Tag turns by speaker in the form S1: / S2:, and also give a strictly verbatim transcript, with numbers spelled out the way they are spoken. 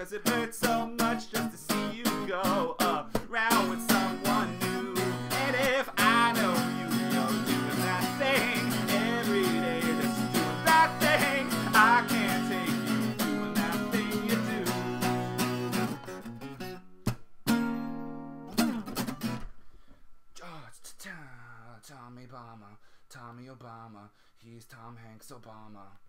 S1: cause it hurts so much just to see you go around with someone new. And if I know you, you're doing that thing every day, just doing that thing, I can't take you doing that thing you do. Oh, it's Tommy Obama, Tommy Obama, he's Tom Hanks Obama.